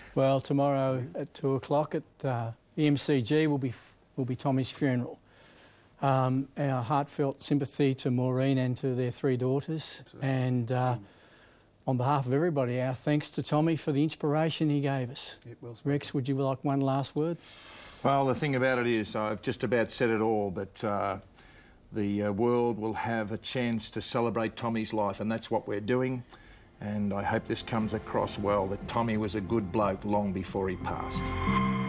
Well, tomorrow at 2 o'clock at the MCG will be Tommy's funeral. Our heartfelt sympathy to Maureen and to their 3 daughters. Absolutely. And on behalf of everybody, our thanks to Tommy for the inspiration he gave us. Rex, would you like one last word? Well, the thing about it is, I've just about said it all, but the world will have a chance to celebrate Tommy's life, and that's what we're doing. And I hope this comes across well, that Tommy was a good bloke long before he passed.